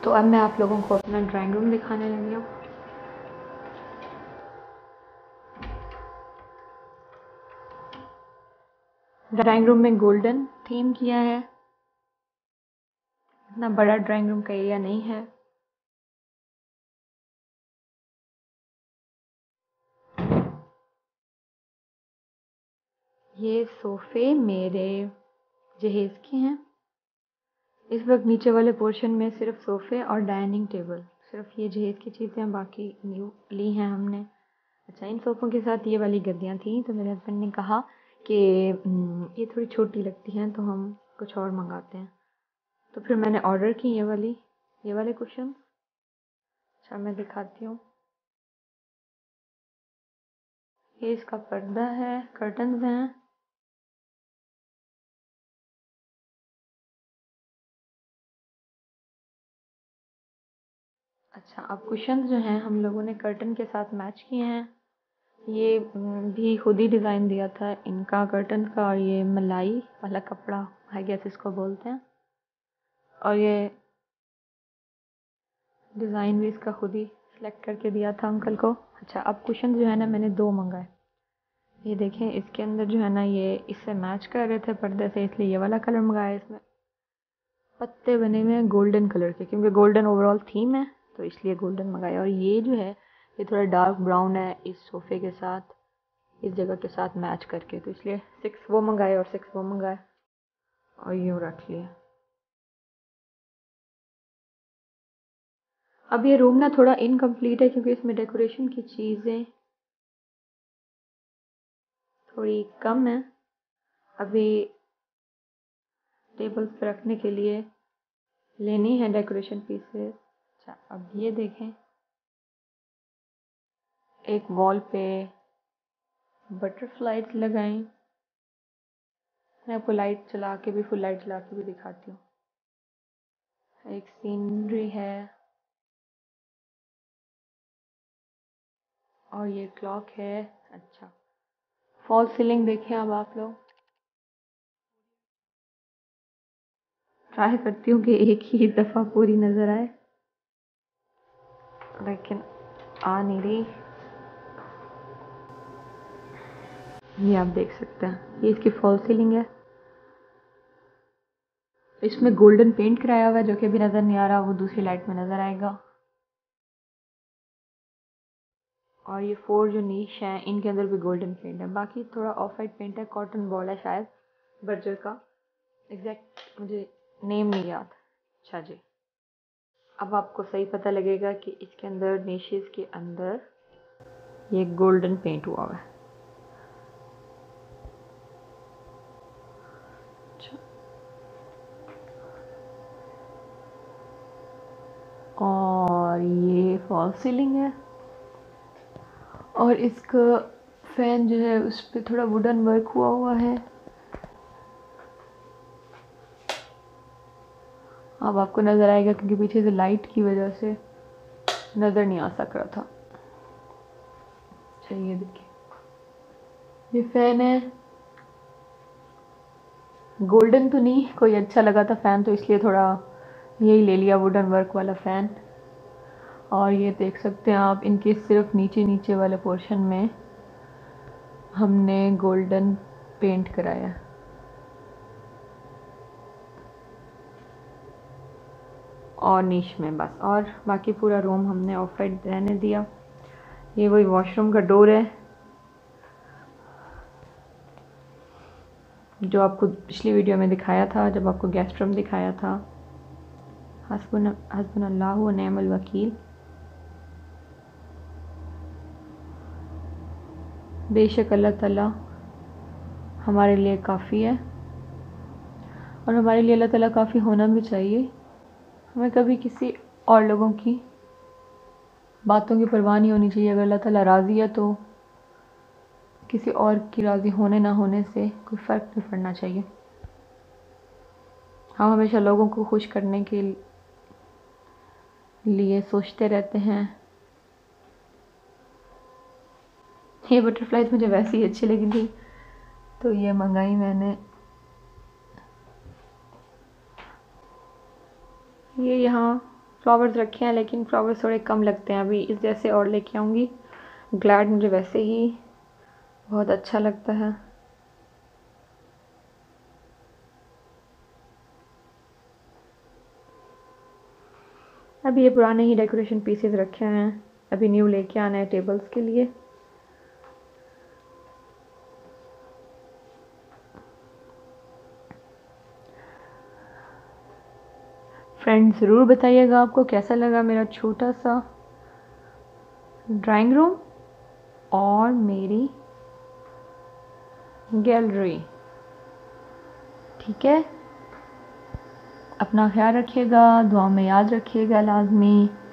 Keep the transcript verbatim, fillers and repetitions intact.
तो अब मैं आप लोगों को अपना ड्राइंग रूम दिखाने लगी हूँ। ड्राइंग रूम में गोल्डन थीम किया है। इतना बड़ा ड्राइंग रूम का एरिया नहीं है। ये सोफे मेरे जहेज के हैं। इस वक्त नीचे वाले पोर्शन में सिर्फ सोफे और डाइनिंग टेबल, सिर्फ ये जहेज की चीज़ें बाकी न्यू ली हैं हमने। अच्छा, इन सोफ़ों के साथ ये वाली गद्दियाँ थी, तो मेरे हस्बैंड ने कहा कि ये थोड़ी छोटी लगती हैं तो हम कुछ और मंगाते हैं। तो फिर मैंने ऑर्डर की ये वाली ये वाले कुशन। अच्छा, मैं दिखाती हूँ। ये इसका पर्दा है, कर्टन्स हैं। अच्छा, अब कुशन जो हैं हम लोगों ने कर्टन के साथ मैच किए हैं। ये भी खुद ही डिज़ाइन दिया था इनका कर्टन का, और ये मलाई वाला कपड़ा आई गेस इसको बोलते हैं, और ये डिज़ाइन भी इसका खुद ही सेलेक्ट करके दिया था अंकल को। अच्छा, अब कुशन जो है ना मैंने दो मंगाए। ये देखें, इसके अंदर जो है ना ये इससे मैच कर रहे थे पर्दे से, इसलिए ये वाला कलर मंगाया। इसमें पत्ते बने हुए हैं गोल्डन कलर के, क्योंकि गोल्डन ओवरऑल थीम है तो इसलिए गोल्डन मंगाया। और ये जो है ये थोड़ा डार्क ब्राउन है इस सोफ़े के साथ, इस जगह के साथ मैच करके, तो इसलिए सिक्स वो मंगाए और सिक्स वो मंगाए और यूँ रख लिया। अब ये रूम ना थोड़ा इनकम्प्लीट है क्योंकि इसमें डेकोरेशन की चीज़ें थोड़ी कम है। अभी टेबल्स पर रखने के लिए लेनी है डेकोरेशन पीसेस। अच्छा, अब ये देखें, एक वॉल पे बटरफ्लाइज लगाएं। मैं आपको लाइट चला के भी, फुल लाइट चला के भी दिखाती हूँ। एक सीनरी है और ये क्लॉक है। अच्छा, फॉल सीलिंग देखें अब आप लोग। ट्राई करती हूँ कि एक ही दफ़ा पूरी नज़र आए, लेकिन आ नहीं रही। ये आप देख सकते हैं, ये इसकी फॉल सीलिंग है। इसमें गोल्डन पेंट कराया हुआ है जो कि अभी नज़र नहीं आ रहा, वो दूसरी लाइट में नज़र आएगा। और ये फोर जो नीश हैं इनके अंदर भी गोल्डन पेंट है। बाकी थोड़ा ऑफ वाइट पेंट है, कॉटन बॉल है शायद बर्जर का, एग्जैक्ट मुझे नेम नहीं याद। अच्छा जी, अब आपको सही पता लगेगा कि इसके अंदर निशेस के अंदर ये गोल्डन पेंट हुआ हुआ है। और ये फॉल सीलिंग है, और इसका फैन जो है उस पर थोड़ा वुडन वर्क हुआ हुआ है। अब आपको नज़र आएगा क्योंकि पीछे से लाइट की वजह से नज़र नहीं आ सक रहा था। अच्छा, ये देखिए, ये फैन है। गोल्डन तो नहीं, कोई अच्छा लगा था फ़ैन तो इसलिए थोड़ा यही ले लिया, वुडन वर्क वाला फ़ैन। और ये देख सकते हैं आप, इनके सिर्फ नीचे नीचे वाले पोर्शन में हमने गोल्डन पेंट कराया, और नीच में बस, और बाकी पूरा रूम हमने ऑफ वाइट रहने दिया। ये वही वॉशरूम का डोर है जो आपको पिछली वीडियो में दिखाया था, जब आपको गेस्ट रूम दिखाया था। हस्बुन हस्बुनल्लाह व निअमल वकील। बेशक अल्लाह ताला हमारे लिए काफ़ी है, और हमारे लिए अल्लाह ताला काफ़ी होना भी चाहिए। हमें कभी किसी और लोगों की बातों की परवाह नहीं होनी चाहिए। अगर अल्लाह ताला राज़ी है तो किसी और की राज़ी होने ना होने से कोई फ़र्क नहीं पड़ना चाहिए। हम हमेशा लोगों को खुश करने के लिए सोचते रहते हैं। ये बटरफ्लाइज मुझे वैसे ही अच्छी लगी थी तो ये मंगाई मैंने। ये यहाँ फ्लावर्स रखे हैं लेकिन फ्लावर्स थोड़े कम लगते हैं अभी, इस जैसे और लेके आऊँगी। ग्लैड मुझे वैसे ही बहुत अच्छा लगता है। अभी ये पुराने ही डेकोरेशन पीसेस रखे हैं, अभी न्यू लेके आना है टेबल्स के लिए। फ्रेंड्स ज़रूर बताइएगा आपको कैसा लगा मेरा छोटा सा ड्राइंग रूम और मेरी गैलरी। ठीक है, अपना ख्याल रखिएगा, दुआ में याद रखिएगा लाजमी।